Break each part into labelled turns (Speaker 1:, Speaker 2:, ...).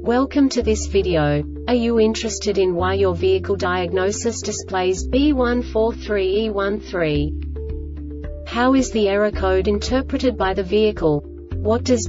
Speaker 1: Welcome to this video. Are you interested in why your vehicle diagnosis displays B143E13? How is the error code interpreted by the vehicle? What does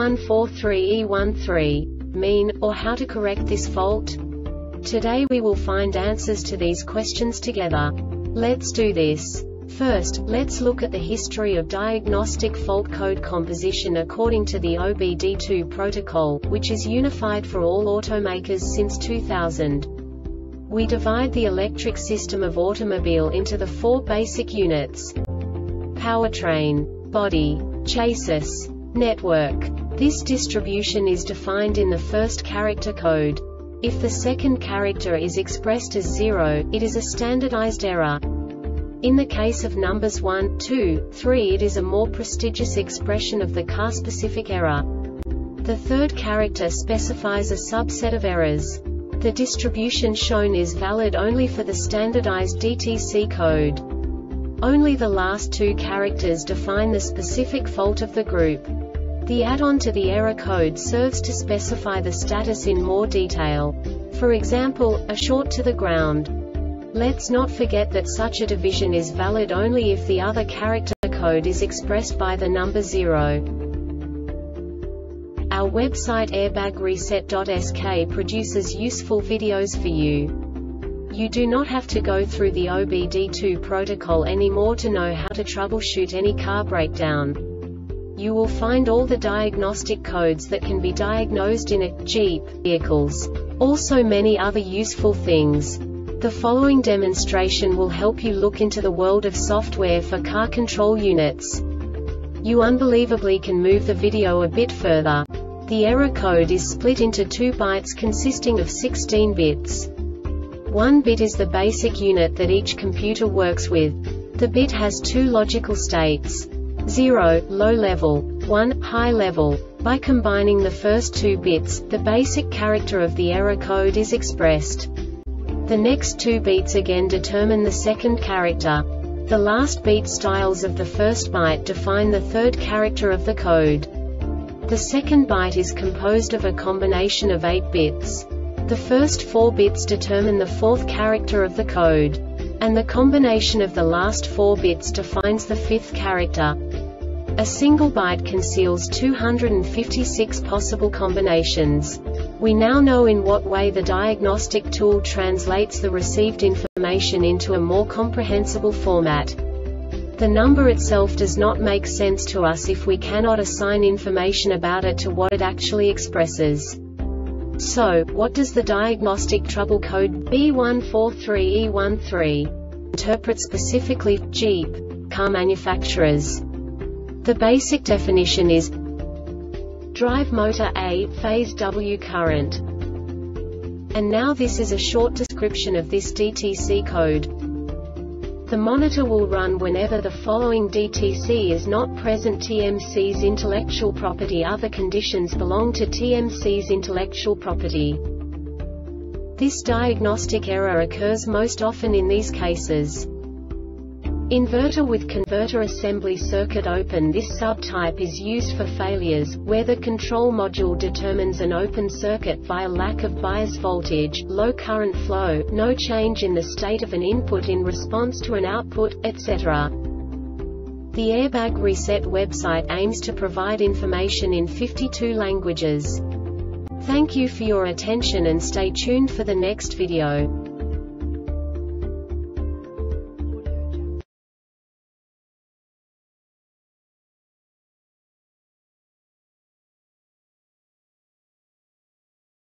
Speaker 1: B143E13 mean, or how to correct this fault? Today we will find answers to these questions together. Let's do this. First, let's look at the history of diagnostic fault code composition according to the OBD2 protocol, which is unified for all automakers since 2000. We divide the electric system of automobile into the four basic units: powertrain, body, chassis, network. This distribution is defined in the first character code. If the second character is expressed as 0, it is a standardized error. In the case of numbers 1, 2, 3, it is a more prestigious expression of the car-specific error. The third character specifies a subset of errors. The distribution shown is valid only for the standardized DTC code. Only the last two characters define the specific fault of the group. The add-on to the error code serves to specify the status in more detail. For example, a short to the ground. Let's not forget that such a division is valid only if the other character code is expressed by the number 0. Our website airbagreset.sk produces useful videos for you. You do not have to go through the OBD2 protocol anymore to know how to troubleshoot any car breakdown. You will find all the diagnostic codes that can be diagnosed in a Jeep vehicles. Also many other useful things. The following demonstration will help you look into the world of software for car control units. You unbelievably can move the video a bit further. The error code is split into 2 bytes consisting of 16 bits. 1 bit is the basic unit that each computer works with. The bit has 2 logical states: 0, low level, 1, high level. By combining the first 2 bits, the basic character of the error code is expressed. The next 2 beats again determine the second character. The last beat styles of the first byte define the third character of the code. The second byte is composed of a combination of 8 bits. The first 4 bits determine the fourth character of the code. And the combination of the last 4 bits defines the fifth character. A single byte conceals 256 possible combinations. We now know in what way the diagnostic tool translates the received information into a more comprehensible format. The number itself does not make sense to us if we cannot assign information about it to what it actually expresses. So, what does the diagnostic trouble code B143E13 interpret specifically for Jeep car manufacturers? The basic definition is drive motor A, phase W current. And now this is a short description of this DTC code. The monitor will run whenever the following DTC is not present: TMC's intellectual property. Other conditions belong to TMC's intellectual property. This diagnostic error occurs most often in these cases: inverter with converter assembly circuit open. This subtype is used for failures where the control module determines an open circuit via lack of bias voltage, low current flow, no change in the state of an input in response to an output, etc. The Airbag Reset website aims to provide information in 52 languages. Thank you for your attention and stay tuned for the next video.